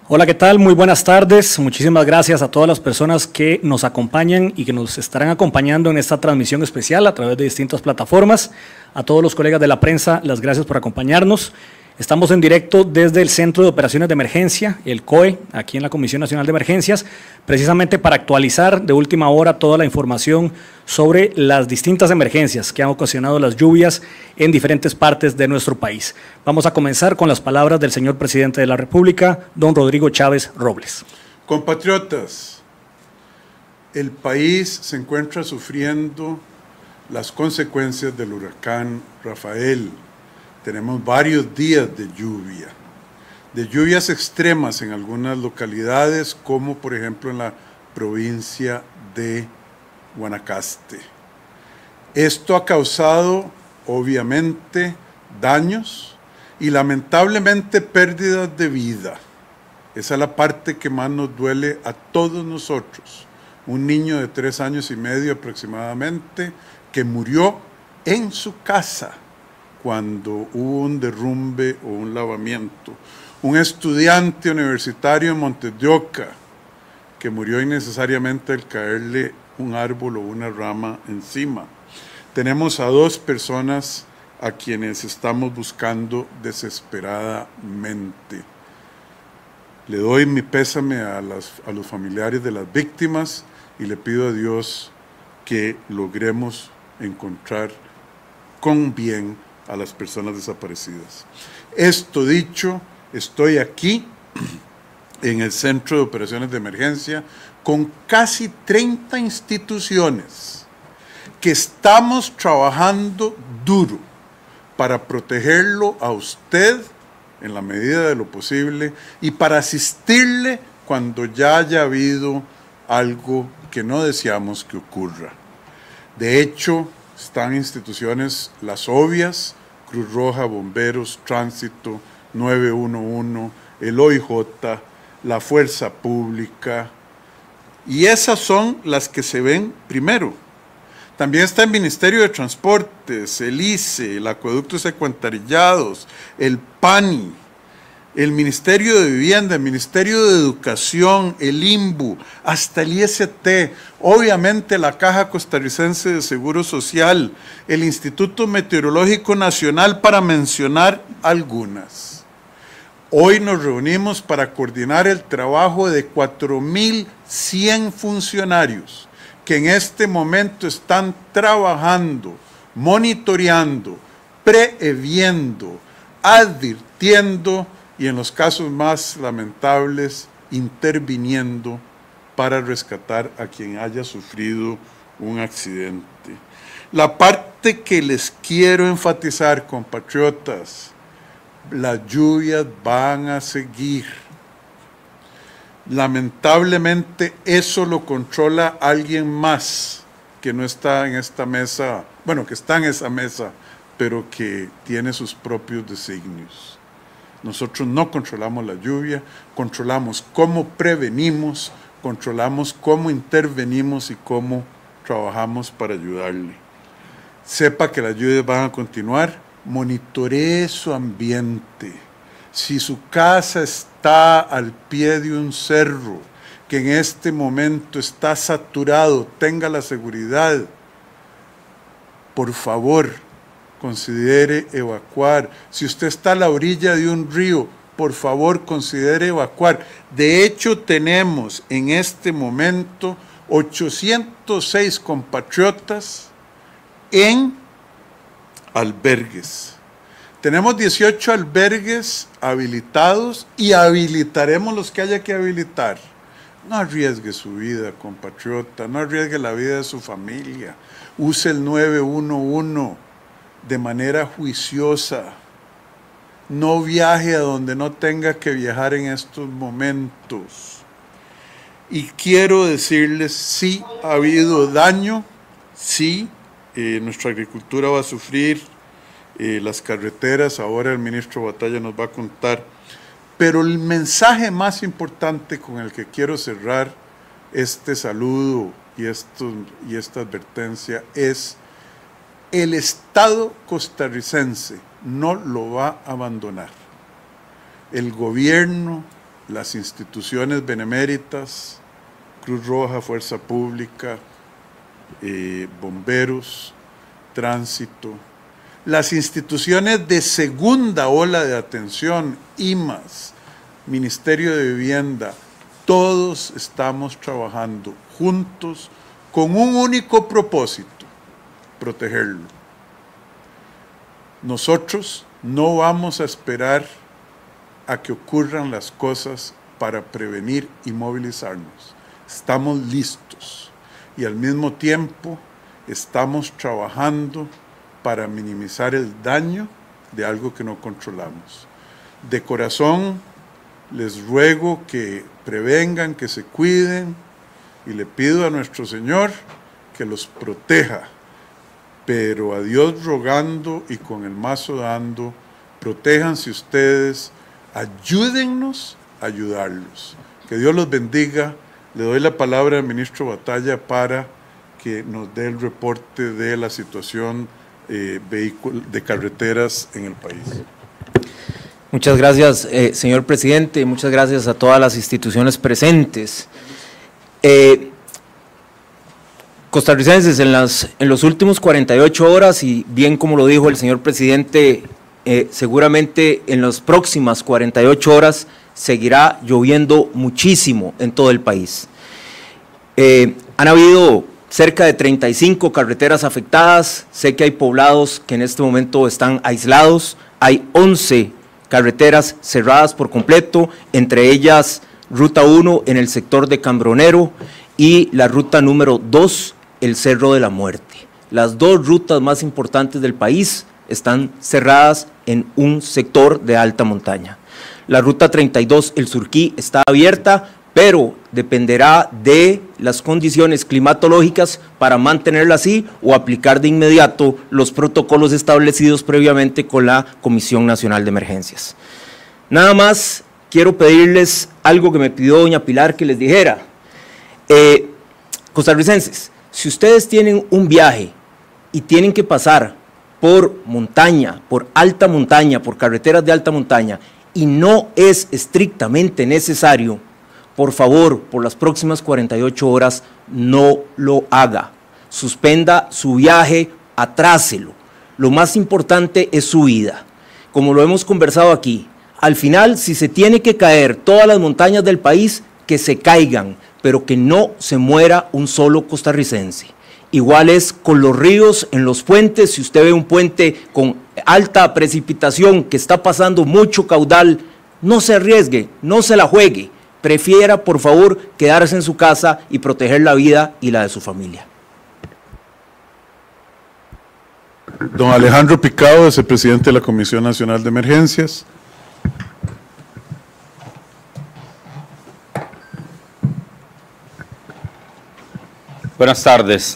Hola, ¿qué tal? Muy buenas tardes. Muchísimas gracias a todas las personas que nos acompañan y que nos estarán acompañando en esta transmisión especial a través de distintas plataformas. A todos los colegas de la prensa, las gracias por acompañarnos. Estamos en directo desde el Centro de Operaciones de Emergencia, el COE, aquí en la Comisión Nacional de Emergencias, precisamente para actualizar de última hora toda la información sobre las distintas emergencias que han ocasionado las lluvias en diferentes partes de nuestro país. Vamos a comenzar con las palabras del señor presidente de la República, don Rodrigo Chávez Robles. Compatriotas, el país se encuentra sufriendo las consecuencias del huracán Rafael. Tenemos varios días de lluvias extremas en algunas localidades, como por ejemplo en la provincia de Guanacaste. Esto ha causado, obviamente, daños y lamentablemente pérdidas de vida. Esa es la parte que más nos duele a todos nosotros. Un niño de 3 años y medio aproximadamente que murió en su casa cuando hubo un derrumbe o un lavamiento. Un estudiante universitario en Montes de Oca que murió innecesariamente al caerle un árbol o una rama encima. Tenemos a 2 personas a quienes estamos buscando desesperadamente. Le doy mi pésame a los familiares de las víctimas y le pido a Dios que logremos encontrar con bien a las personas desaparecidas. Esto dicho, estoy aquí en el Centro de Operaciones de Emergencia con casi 30 instituciones que estamos trabajando duro para protegerlo a usted en la medida de lo posible y para asistirle cuando ya haya habido algo que no deseamos que ocurra. De hecho, están instituciones las obvias, Cruz Roja, Bomberos, Tránsito, 911, el OIJ, la Fuerza Pública, y esas son las que se ven primero. También está el Ministerio de Transportes, el ICE, el Acueducto de Alcantarillados, el PANI, el Ministerio de Vivienda, el Ministerio de Educación, el INBU, hasta el IST, obviamente la Caja Costarricense de Seguro Social, el Instituto Meteorológico Nacional, para mencionar algunas. Hoy nos reunimos para coordinar el trabajo de 4.100 funcionarios que en este momento están trabajando, monitoreando, previendo, advirtiendo y en los casos más lamentables, interviniendo para rescatar a quien haya sufrido un accidente. La parte que les quiero enfatizar, compatriotas, las lluvias van a seguir. Lamentablemente eso lo controla alguien más que no está en esta mesa, bueno, que está en esa mesa, pero que tiene sus propios designios. Nosotros no controlamos la lluvia, controlamos cómo prevenimos, controlamos cómo intervenimos y cómo trabajamos para ayudarle. Sepa que las lluvias van a continuar, monitoree su ambiente. Si su casa está al pie de un cerro, que en este momento está saturado, tenga la seguridad, por favor, considere evacuar. Si usted está a la orilla de un río, por favor, considere evacuar. De hecho, tenemos en este momento 806 compatriotas en albergues. Tenemos 18 albergues habilitados y habilitaremos los que haya que habilitar. No arriesgue su vida, compatriota, no arriesgue la vida de su familia. Use el 911 de manera juiciosa. No viaje a donde no tenga que viajar en estos momentos. Y quiero decirles, sí ha habido daño, sí, nuestra agricultura va a sufrir, las carreteras, ahora el ministro Batalla nos va a contar, pero el mensaje más importante con el que quiero cerrar este saludo y esta advertencia es: el Estado costarricense no lo va a abandonar. El gobierno, las instituciones beneméritas, Cruz Roja, Fuerza Pública, bomberos, tránsito, las instituciones de segunda ola de atención, IMAS, Ministerio de Vivienda, todos estamos trabajando juntos con un único propósito: protegerlo. Nosotros no vamos a esperar a que ocurran las cosas para prevenir y movilizarnos. Estamos listos y al mismo tiempo estamos trabajando para minimizar el daño de algo que no controlamos. De corazón les ruego que prevengan, que se cuiden, y le pido a nuestro Señor que los proteja, pero a Dios rogando y con el mazo dando, protéjanse ustedes, ayúdennos a ayudarlos. Que Dios los bendiga. Le doy la palabra al ministro Batalla para que nos dé el reporte de la situación de carreteras en el país. Muchas gracias, señor presidente. Muchas gracias a todas las instituciones presentes. Costarricenses, en los últimos 48 horas, y bien como lo dijo el señor presidente, seguramente en las próximas 48 horas seguirá lloviendo muchísimo en todo el país. Han habido cerca de 35 carreteras afectadas. Sé que hay poblados que en este momento están aislados. Hay 11 carreteras cerradas por completo, entre ellas Ruta 1 en el sector de Cambronero y la Ruta número 2, el Cerro de la Muerte. Las dos rutas más importantes del país están cerradas en un sector de alta montaña. La Ruta 32, el Surquí, está abierta, pero dependerá de las condiciones climatológicas para mantenerla así o aplicar de inmediato los protocolos establecidos previamente con la Comisión Nacional de Emergencias. Nada más quiero pedirles algo que me pidió doña Pilar que les dijera. Costarricenses, si ustedes tienen un viaje y tienen que pasar por montaña, por alta montaña, por carreteras de alta montaña, y no es estrictamente necesario, por favor, por las próximas 48 horas, no lo haga. Suspenda su viaje, atráselo. Lo más importante es su vida. Como lo hemos conversado aquí, al final, si se tiene que caer todas las montañas del país, que se caigan, pero que no se muera un solo costarricense. Igual es con los ríos, en los puentes. Si usted ve un puente con alta precipitación que está pasando mucho caudal, no se arriesgue, no se la juegue. Prefiera, por favor, quedarse en su casa y proteger la vida y la de su familia. Don Alejandro Picado, vicepresidente de la Comisión Nacional de Emergencias. Buenas tardes.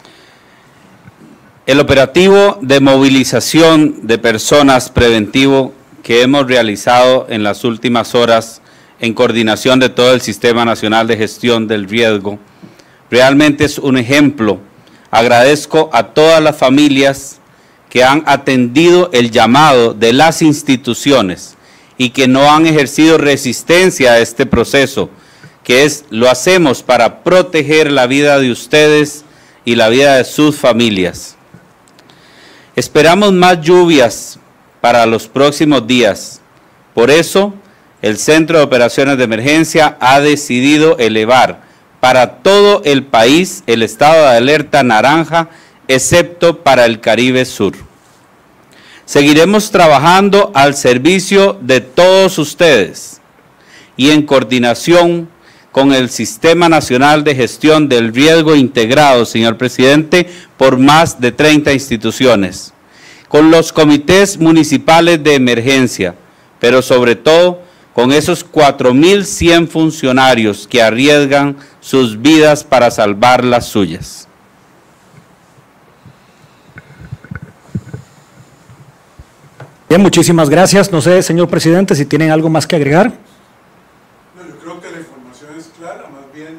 El operativo de movilización de personas preventivo que hemos realizado en las últimas horas en coordinación de todo el Sistema Nacional de Gestión del Riesgo realmente es un ejemplo. Agradezco a todas las familias que han atendido el llamado de las instituciones y que no han ejercido resistencia a este proceso, que es, lo hacemos para proteger la vida de ustedes y la vida de sus familias. Esperamos más lluvias para los próximos días. Por eso, el Centro de Operaciones de Emergencia ha decidido elevar para todo el país el estado de alerta naranja, excepto para el Caribe Sur. Seguiremos trabajando al servicio de todos ustedes y en coordinación con el Sistema Nacional de Gestión del Riesgo integrado, señor presidente, por más de 30 instituciones, con los comités municipales de emergencia, pero sobre todo con esos 4.100 funcionarios que arriesgan sus vidas para salvar las suyas. Bien, muchísimas gracias. No sé, señor presidente, si tienen algo más que agregar. No, yo creo que la información es clara, más bien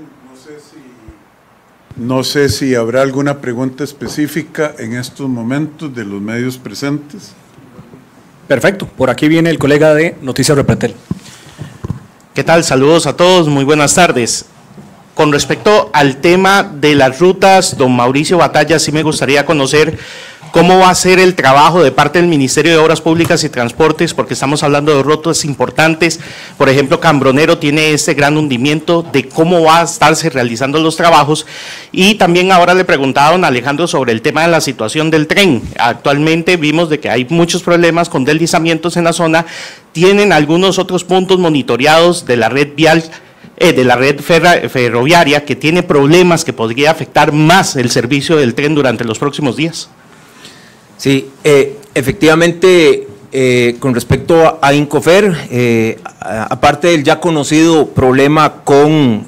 no sé si habrá alguna pregunta específica en estos momentos de los medios presentes. Perfecto, por aquí viene el colega de Noticias Repretel. ¿Qué tal? Saludos a todos, muy buenas tardes. Con respecto al tema de las rutas, don Mauricio Batalla, sí me gustaría conocer cómo va a ser el trabajo de parte del Ministerio de Obras Públicas y Transportes, porque estamos hablando de rutas importantes. Por ejemplo, Cambronero tiene este gran hundimiento, de cómo va a estarse realizando los trabajos. Y también ahora le preguntaba a don Alejandro sobre el tema de la situación del tren. Actualmente vimos de que hay muchos problemas con deslizamientos en la zona. ¿Tienen algunos otros puntos monitoreados de la red vial, de la red ferroviaria, que tiene problemas que podría afectar más el servicio del tren durante los próximos días? Sí, efectivamente, con respecto a Incofer, aparte del ya conocido problema con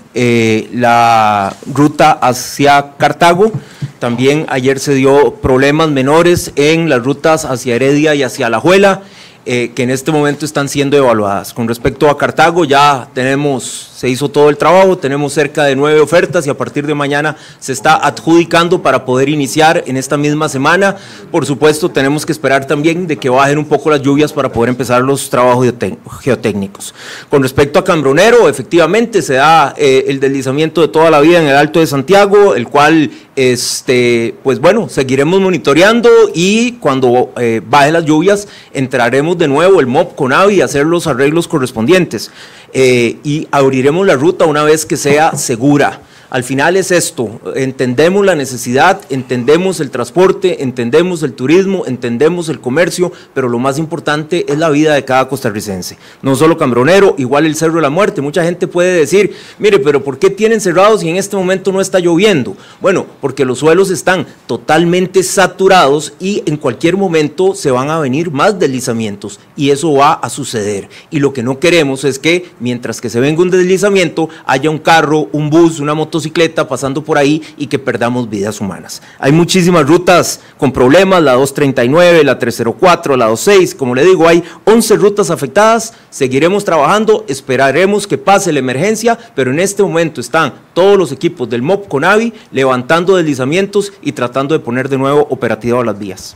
la ruta hacia Cartago, también ayer se dio problemas menores en las rutas hacia Heredia y hacia Alajuela, que en este momento están siendo evaluadas. Con respecto a Cartago, ya se hizo todo el trabajo, tenemos cerca de 9 ofertas y a partir de mañana se está adjudicando para poder iniciar en esta misma semana. Por supuesto, tenemos que esperar también de que bajen un poco las lluvias para poder empezar los trabajos geotécnicos. Con respecto a Cambronero, efectivamente se da el deslizamiento de toda la vida en el Alto de Santiago, el cual, pues bueno, seguiremos monitoreando y cuando bajen las lluvias entraremos de nuevo el MOP Conavi a hacer los arreglos correspondientes. Y abriremos la ruta una vez que sea segura. Al final es esto, entendemos la necesidad, entendemos el transporte, entendemos el turismo, entendemos el comercio, pero lo más importante es la vida de cada costarricense. No solo Cambronero, igual el Cerro de la Muerte. Mucha gente puede decir, mire, pero ¿por qué tienen cerrados y en este momento no está lloviendo? Bueno, porque los suelos están totalmente saturados y en cualquier momento se van a venir más deslizamientos y eso va a suceder. Y lo que no queremos es que mientras que se venga un deslizamiento, haya un carro, un bus, una motocicleta pasando por ahí y que perdamos vidas humanas. Hay muchísimas rutas con problemas, la 239, la 304, la 26, como le digo, hay 11 rutas afectadas, seguiremos trabajando, esperaremos que pase la emergencia, pero en este momento están todos los equipos del MOP Conavi levantando deslizamientos y tratando de poner de nuevo operativas las vías.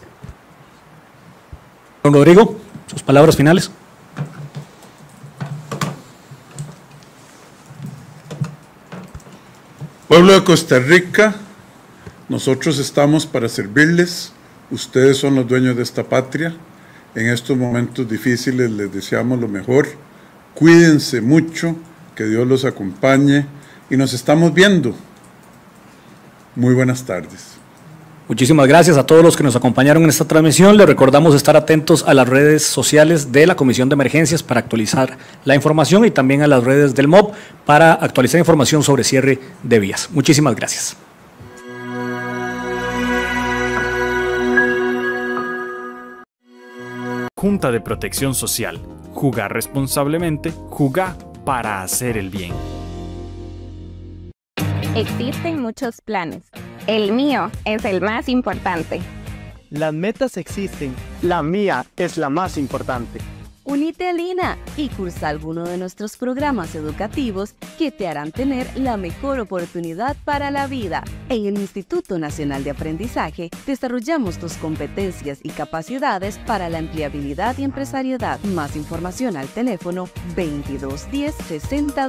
Don Rodrigo, sus palabras finales. Pueblo de Costa Rica, nosotros estamos para servirles, ustedes son los dueños de esta patria, en estos momentos difíciles les deseamos lo mejor, cuídense mucho, que Dios los acompañe y nos estamos viendo. Muy buenas tardes. Muchísimas gracias a todos los que nos acompañaron en esta transmisión. Les recordamos estar atentos a las redes sociales de la Comisión de Emergencias para actualizar la información y también a las redes del MOB para actualizar información sobre cierre de vías. Muchísimas gracias. Junta de Protección Social. Jugar responsablemente, jugar para hacer el bien. Existen muchos planes. El mío es el más importante. Las metas existen. La mía es la más importante. Unite a Lina y cursa alguno de nuestros programas educativos que te harán tener la mejor oportunidad para la vida. En el Instituto Nacional de Aprendizaje desarrollamos tus competencias y capacidades para la empleabilidad y empresariedad. Más información al teléfono 2210 6000.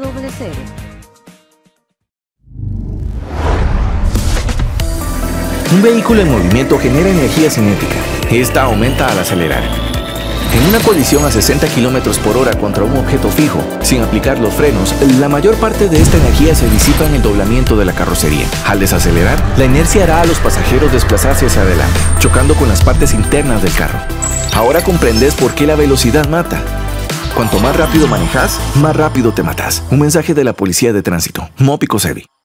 Un vehículo en movimiento genera energía cinética. Esta aumenta al acelerar. En una colisión a 60 km/h contra un objeto fijo, sin aplicar los frenos, la mayor parte de esta energía se disipa en el doblamiento de la carrocería. Al desacelerar, la inercia hará a los pasajeros desplazarse hacia adelante, chocando con las partes internas del carro. Ahora comprendes por qué la velocidad mata. Cuanto más rápido manejas, más rápido te matas. Un mensaje de la Policía de Tránsito, MOP y COSEBI.